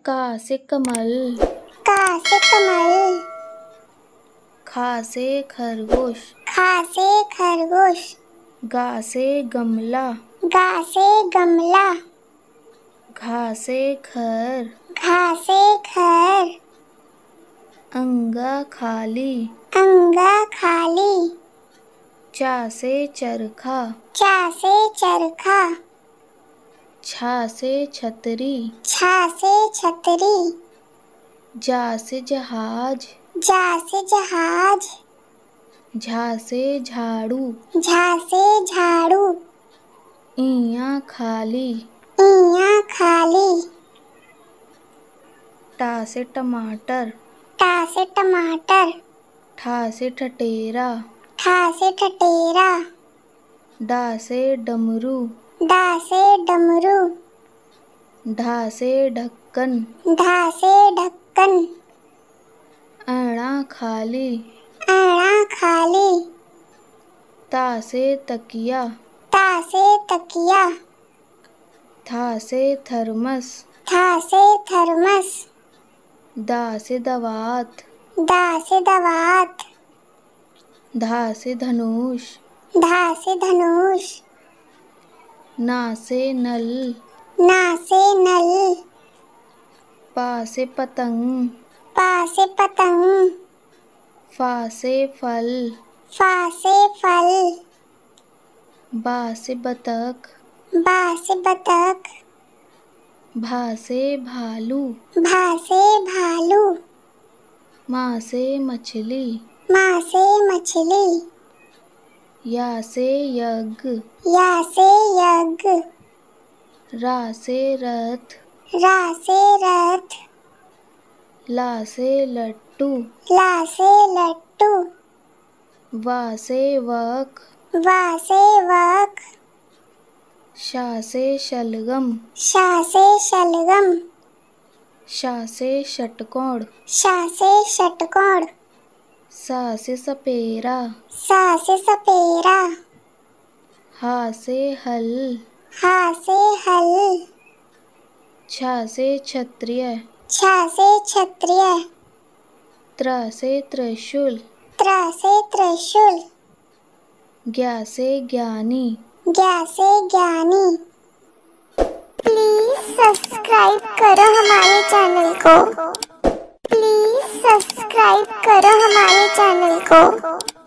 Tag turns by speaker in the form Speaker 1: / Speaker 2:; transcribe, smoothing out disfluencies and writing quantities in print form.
Speaker 1: का से कमल,
Speaker 2: का से कमल,
Speaker 1: खा से खरगोश,
Speaker 2: खा से खरगोश,
Speaker 1: गा से गमला,
Speaker 2: गा से गमला,
Speaker 1: घा से घर,
Speaker 2: घा से घर,
Speaker 1: अंगा खाली,
Speaker 2: अंगा खाली,
Speaker 1: चा से चरखा,
Speaker 2: चा से चरखा,
Speaker 1: छा से छतरी,
Speaker 2: छा से छतरी,
Speaker 1: जा से जहाज,
Speaker 2: जा से जहाज,
Speaker 1: झा से झाड़ू,
Speaker 2: झा से झाड़ू,
Speaker 1: इया खाली,
Speaker 2: इया खाली,
Speaker 1: टा से टमाटर,
Speaker 2: टा से टमाटर,
Speaker 1: ठा से ठठेरा,
Speaker 2: ठा से ठठेरा,
Speaker 1: डा से डमरू,
Speaker 2: डा से डमरू,
Speaker 1: ढा से ढक्कन,
Speaker 2: ढा से ढक्कन,
Speaker 1: अणा खाली,
Speaker 2: अणा खाली,
Speaker 1: ता से तकिया,
Speaker 2: ता से तकिया,
Speaker 1: था से थर्मस,
Speaker 2: था से थर्मस,
Speaker 1: दा से दवात,
Speaker 2: दा से दवात,
Speaker 1: धा से धनुष,
Speaker 2: धा से धनुष,
Speaker 1: ना से नल,
Speaker 2: ना से नल,
Speaker 1: पा से पतंग,
Speaker 2: पा से पतंग,
Speaker 1: फा से फल,
Speaker 2: फा से फल,
Speaker 1: बा से बतख,
Speaker 2: बा से बतख,
Speaker 1: भा से भालू,
Speaker 2: भा से भालू,
Speaker 1: मा से मछली,
Speaker 2: माँ से मछली,
Speaker 1: या से यज्ञ,
Speaker 2: या से यज्ञ,
Speaker 1: रा से रथ,
Speaker 2: रा से रथ,
Speaker 1: ला से लट्टू,
Speaker 2: ला से लट्टू,
Speaker 1: वा से वक,
Speaker 2: वा से वक,
Speaker 1: शा से शलगम,
Speaker 2: शा से शलगम,
Speaker 1: शा से षटकोण,
Speaker 2: शा से षटकोण,
Speaker 1: सा से सपेरा,
Speaker 2: सा से सपेरा,
Speaker 1: हा से हल,
Speaker 2: हा से हल,
Speaker 1: छा से क्षत्रिय,
Speaker 2: छा से क्षत्रिय,
Speaker 1: त्रा से त्रिशूल,
Speaker 2: त्रा से त्रिशूल,
Speaker 1: ज्ञा से ज्ञानी,
Speaker 2: ज्ञा से ज्ञानी। प्लीज सब्सक्राइब करो हमारे चैनल को, प्लीज सब्सक्राइब करो हमारे चैनल को।